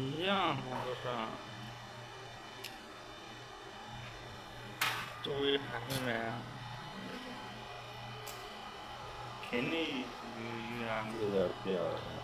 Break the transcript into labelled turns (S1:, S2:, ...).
S1: 一样都是。作为孩子们，肯定有点。
S2: 有点变了。